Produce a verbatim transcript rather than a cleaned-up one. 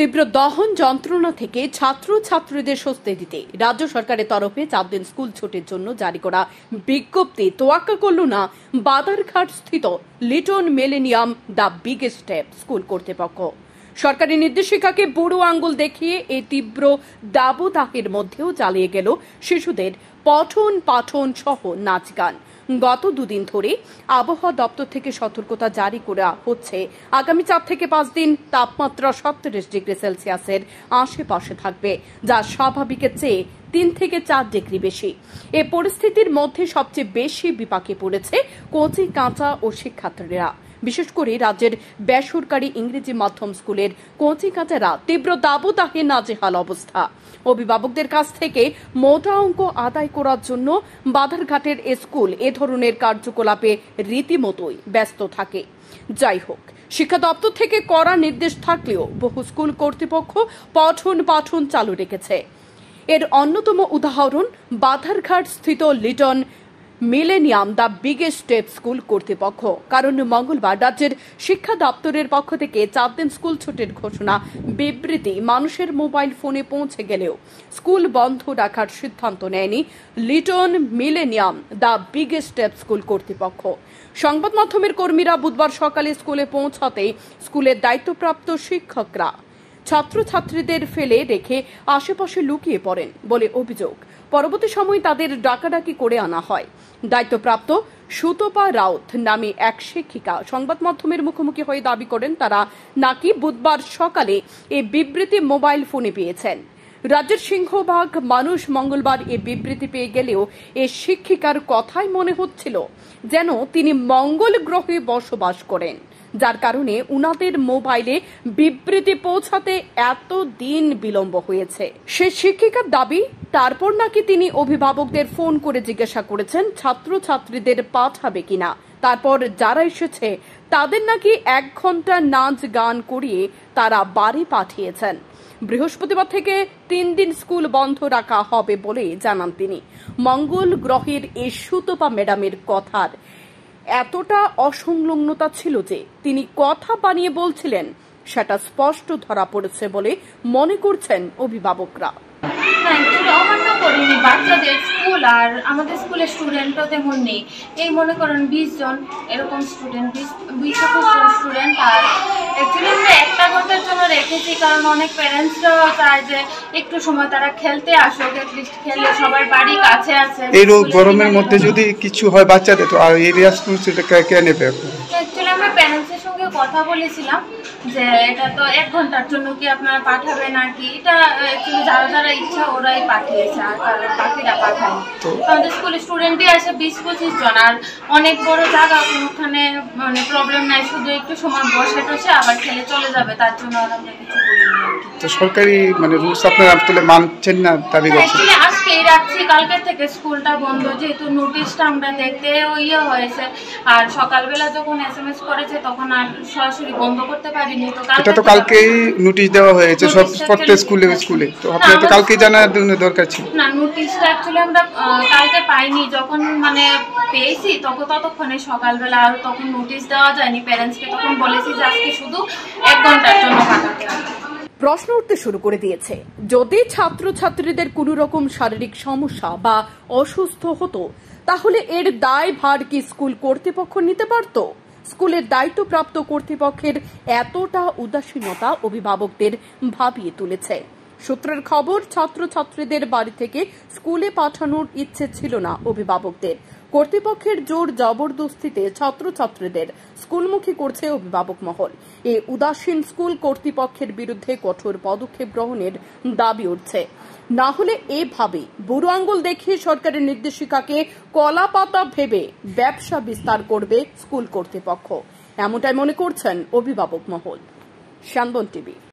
তীব্র দহন যন্ত্রণা থেকে ছাত্র ছাত্রীদের স্বস্তি দিতে রাজ্য সরকারের তরফে চার দিন স্কুল ছুটির জন্য জারি করা বিজ্ঞপ্তি তোয়াক্কা করল না বাদারঘাট স্থিত Liton millennium the biggest step school কর্তৃপক্ষ। সরকারি নির্দেশিকাকে বুড়ো আঙ্গুল দেখিয়ে এই তীব্র দাবদাহের মধ্যেও চালিয়ে গেল শিশুদের পঠন পাঠন সহ নাচ গান। গত দুদিন ধরে আবহাওয়া দপ্তর থেকে সতর্কতা জারি করা হচ্ছে আগামী চার থেকে পাঁচ দিন তাপমাত্রা সত্তরিশ ডিগ্রি সেলসিয়াসের আশেপাশে থাকবে, যা স্বাভাবিকের চেয়ে তিন থেকে চার ডিগ্রি বেশি। এ পরিস্থিতির মধ্যে সবচেয়ে বেশি বিপাকে পড়েছে কচি কাঁচা ও শিক্ষার্থীরা। বিশেষ করে রাজ্যের বেসরকারি ইংরেজি মাধ্যম স্কুলের কচি কাঁচারা তীব্র দাবদাহে নাজেহাল অবস্থা। অভিভাবকদের কাছ থেকে মোটা অঙ্ক আদায় করার জন্য বাধারঘাটের স্কুল এ ধরনের কার্যকলাপে রীতিমতোই ব্যস্ত থাকে। যাই হোক, শিক্ষা দপ্তর থেকে কড়া নির্দেশ থাকলেও বহু স্কুল কর্তৃপক্ষ পঠন পাঠন চালু রেখেছে। এর অন্যতম উদাহরণ বাধারঘাট স্থিত Liton millennium the biggest step school কর্তৃপক্ষ। কারণ মঙ্গলবার রাজ্যের শিক্ষা দপ্তরের পক্ষ থেকে চার দিন স্কুল ছুটির ঘোষণা বিবৃতি মানুষের মোবাইল ফোনে পৌঁছে গেলেও স্কুল বন্ধ রাখার সিদ্ধান্ত নেয়নি Liton millennium the biggest step school কর্তৃপক্ষ। সংবাদ মাধ্যমের কর্মীরা বুধবার সকালে স্কুলে পৌঁছাতে স্কুলের দায়িত্বপ্রাপ্ত শিক্ষকরা ছাত্রছাত্রীদের ফেলে রেখে আশেপাশে লুকিয়ে পড়েন বলে অভিযোগ। পরবর্তী সময় তাদের ডাকাডাকি করে আনা হয়। দায়িত্বপ্রাপ্ত সুতপা রাউত নামে এক শিক্ষিকা সংবাদ মাধ্যমের মুখোমুখি হয়ে দাবি করেন তারা নাকি বুধবার সকালে এই বিবৃতি মোবাইল ফোনে পেয়েছেন। রাজ্যের সিংহভাগ মানুষ মঙ্গলবার এই বিবৃতি পেয়ে গেলেও এই শিক্ষিকার কথাই মনে হচ্ছিল যেন তিনি মঙ্গল গ্রহে বসবাস করেন, যার কারণে উনাদের মোবাইলে বিবৃতি পৌঁছাতে এত দিন বিলম্ব হয়েছে। সে শিক্ষিকার দাবি, তারপর নাকি তিনি অভিভাবকদের ফোন করে জিজ্ঞাসা করেছেন ছাত্রছাত্রীদের পাঠাবে কিনা। তারপর যারা এসেছে তাদের নাকি এক ঘন্টা নাচ গান করিয়ে তারা বাড়ি পাঠিয়েছেন। বৃহস্পতিবার থেকে তিন দিন স্কুল বন্ধ রাখা হবে বলে জানান তিনি। মঙ্গল গ্রহের এই সুতপা ম্যাডামের কথার এতটা অসংলগ্নতা ছিল যে তিনি কথা বানিয়ে বলছিলেন সেটা স্পষ্ট ধরা পড়েছে বলে মনে করছেন অভিভাবকরা। অমান্য করিনি, বাচ্চাদের স্কুল আর আমাদের স্কুলের স্টুডেন্টও তেমন নেই। এই মনে করেন বিশ জন এরকম স্টুডেন্ট, বিশ বিশ একুশ জন স্টুডেন্ট। আর অ্যাকচুয়ালি আমরা একটা ঘন্টার জন্য রেখেছি, কারণ অনেক প্যারেন্টসরাও চায় যে একটু সময় তারা খেলতে আসুক, অ্যাটলিস্ট খেলে সবার বাড়ি কাছে আছে। এই গরমের মধ্যে যদি কিছু হয় বাচ্চাদের, তো আর এই রেসপন্সিবিলিটি কে নেবে? অ্যাকচুয়ালি আমরা প্যারেন্টসের সঙ্গে কথা বলেছিলাম যে এটা তো এক ঘন্টার জন্য কি আপনারা পাঠাবে নাকি। এটা অ্যাকচুয়ালি যারা যারা ইচ্ছা ওরাই পাঠিয়েছে, আর বাকিরা পাঠায়নি। আমাদের স্কুলে স্টুডেন্টই আছে বিশ পঁচিশ জন, আর অনেক বড় জায়গা, কোনোখানে মানে প্রবলেম নাই, শুধু একটু সময় বসে টসে আবার খেলে চলে যাবে, তার জন্য আর আমরা কিছু বলিনি। তো সরকারি মানে রুলস আপনারা আসলে মানছেন না, দাবি করছেন? আজকেই রাখছি, কালকে থেকে স্কুলটা বন্ধ, যেহেতু নোটিশটা আমরা দেখতে ইয়ে হয়েছে। আর সকালবেলা যখন এস এম এস করেছে তখন আর সরাসরি বন্ধ করতে পারিনি। তো এটা তো কালকেই নোটিশ দেওয়া হয়েছে সব প্রত্যেক স্কুলে স্কুলে তো আপনারা তো কালকেই জানার দরকার ছিল না। নোটিশটা অ্যাকচুয়ালি আমরা কালকে পাইনি, যখন মানে পেয়েছি তখন ততক্ষণে সকালবেলা, আর তখন নোটিশ দেওয়া যায়নি প্যারেন্টসকে, তখন বলেছি যে আজকে শুধু এক ঘন্টার জন্য পাঠাতে হবে। প্রশ্ন উঠতে শুরু করে দিয়েছে, যদি ছাত্রছাত্রীদের কোনো রকম শারীরিক সমস্যা বা অসুস্থ হতো তাহলে এর দায় ভার কি স্কুল কর্তৃপক্ষ নিতে পারত? স্কুলের দায়িত্বপ্রাপ্ত কর্তৃপক্ষের এতটা উদাসীনতা অভিভাবকদের ভাবিয়ে তুলেছে। সূত্রের খবর, ছাত্রছাত্রীদের বাড়ি থেকে স্কুলে পাঠানোর ইচ্ছে ছিল না অভিভাবকদের। কর্তৃপক্ষের জোর জবরদস্তিতে ছাত্রছাত্রীদের স্কুলমুখী করছে অভিভাবক মহল। এই উদাসীন স্কুল কর্তৃপক্ষের বিরুদ্ধে কঠোর পদক্ষেপ গ্রহণের দাবি উঠছে। না হলে এভাবে বুড়ো আঙ্গুল দেখিয়ে সরকারের নির্দেশিকাকে কলাপাতা ভেবে ব্যবসা বিস্তার করবে স্কুল কর্তৃপক্ষ, এমনটাই মনে করছেন অভিভাবক মহল। শানবন টিভি।